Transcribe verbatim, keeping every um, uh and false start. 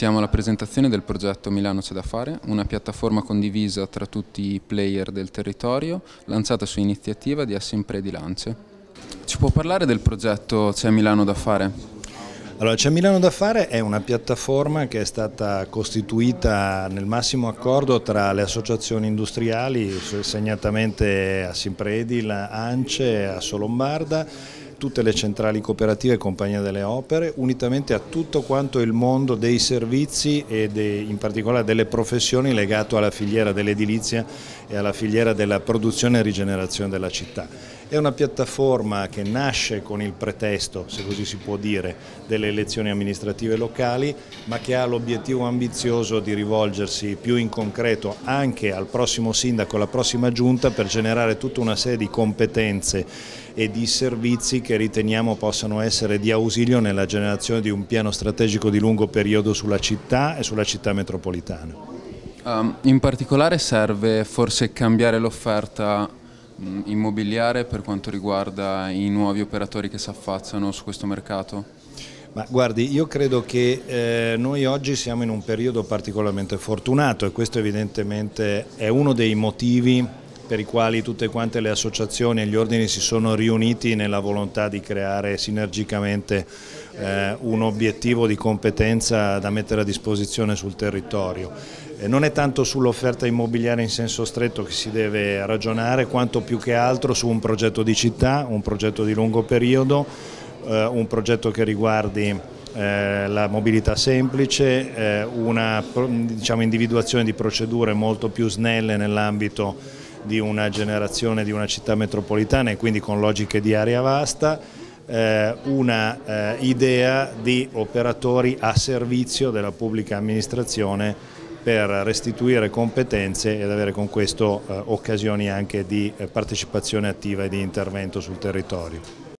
Siamo alla presentazione del progetto Milano c'è da fare, una piattaforma condivisa tra tutti i player del territorio, lanciata su iniziativa di Assimpre di Lance. Ci può parlare del progetto C'è Milano da fare? Allora, C'è Milano da fare è una piattaforma che è stata costituita nel massimo accordo tra le associazioni industriali, segnatamente Assimpre Edil, ANCE, Assolombarda, tutte le centrali cooperative e compagnie delle opere, unitamente a tutto quanto il mondo dei servizi e de, in particolare delle professioni legato alla filiera dell'edilizia e alla filiera della produzione e rigenerazione della città. È una piattaforma che nasce con il pretesto, se così si può dire, delle elezioni amministrative locali, ma che ha l'obiettivo ambizioso di rivolgersi più in concreto anche al prossimo sindaco, alla prossima giunta, per generare tutta una serie di competenze e di servizi che riteniamo possano essere di ausilio nella generazione di un piano strategico di lungo periodo sulla città e sulla città metropolitana. Um, in particolare serve forse cambiare l'offerta immobiliare per quanto riguarda i nuovi operatori che si affacciano su questo mercato? Ma guardi, io credo che eh, noi oggi siamo in un periodo particolarmente fortunato e questo evidentemente è uno dei motivi per i quali tutte quante le associazioni e gli ordini si sono riuniti nella volontà di creare sinergicamente eh, un obiettivo di competenza da mettere a disposizione sul territorio. Eh, non è tanto sull'offerta immobiliare in senso stretto che si deve ragionare, quanto più che altro su un progetto di città, un progetto di lungo periodo, eh, un progetto che riguardi Eh, la mobilità semplice, eh, una diciamo, individuazione di procedure molto più snelle nell'ambito di una generazione di una città metropolitana e quindi con logiche di area vasta, eh, una eh, idea di operatori a servizio della pubblica amministrazione per restituire competenze ed avere con questo eh, occasioni anche di eh, partecipazione attiva e di intervento sul territorio.